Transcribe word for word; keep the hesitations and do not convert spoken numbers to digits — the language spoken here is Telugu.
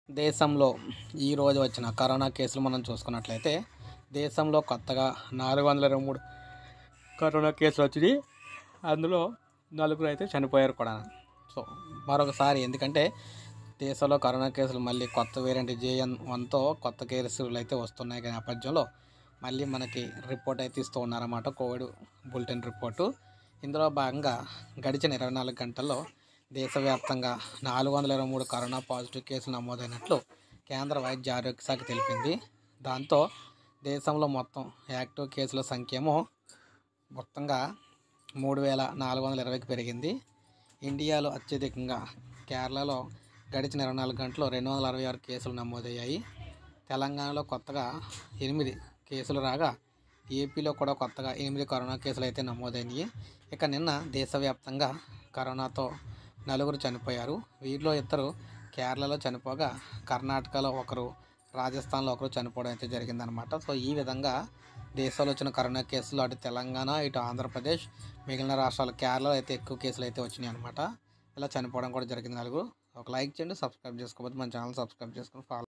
దేశంలో ఈరోజు వచ్చిన కరోనా కేసులు మనం చూసుకున్నట్లయితే దేశంలో కొత్తగా నాలుగు వందల ఇరవై మూడు కరోనా కేసులు వచ్చినాయి. అందులో నలుగురు అయితే చనిపోయారు కూడా. సో మరొకసారి ఎందుకంటే దేశంలో కరోనా కేసులు మళ్ళీ కొత్త వేరియంట్ జేఎన్ వన్తో కొత్త కేసులు అయితే వస్తున్నాయి. కానీ నేపథ్యంలో మళ్ళీ మనకి రిపోర్ట్ అయితే ఇస్తూ ఉన్నారన్నమాట, కోవిడ్ బులెటిన్ రిపోర్టు. ఇందులో భాగంగా గడిచిన ఇరవై నాలుగు గంటల్లో దేశవ్యాప్తంగా నాలుగు వందల ఇరవై మూడు కరోనా పాజిటివ్ కేసులు నమోదైనట్లు కేంద్ర వైద్య ఆరోగ్య శాఖ తెలిపింది. దాంతో దేశంలో మొత్తం యాక్టివ్ కేసుల సంఖ్య ఏమో మొత్తంగా మూడు వేల నాలుగు వందల ఇరవైకి పెరిగింది. ఇండియాలో అత్యధికంగా కేరళలో గడిచిన ఇరవై నాలుగు గంటల్లో రెండు వందల అరవై ఆరు కేసులు నమోదయ్యాయి. తెలంగాణలో కొత్తగా ఎనిమిది కేసులు రాగా ఏపీలో కూడా కొత్తగా ఎనిమిది కరోనా కేసులు అయితే నమోదైనవి. ఇక నిన్న దేశవ్యాప్తంగా కరోనాతో నలుగురు చనిపోయారు. వీరిలో ఇద్దరు కేరళలో చనిపోగా కర్ణాటకలో ఒకరు, రాజస్థాన్లో ఒకరు చనిపోవడం అయితే జరిగిందనమాట. సో ఈ విధంగా దేశంలో వచ్చిన కరోనా కేసులు అటు తెలంగాణ, ఇటు ఆంధ్రప్రదేశ్, మిగిలిన రాష్ట్రాలు కేరళలో అయితే ఎక్కువ కేసులు అయితే వచ్చినాయి అనమాట. ఇలా చనిపోవడం కూడా జరిగింది నలుగురు. ఒక లైక్ చేయండి, సబ్స్క్రైబ్ చేసుకోకపోతే మన ఛానల్ సబ్స్క్రైబ్ చేసుకొని ఫాలో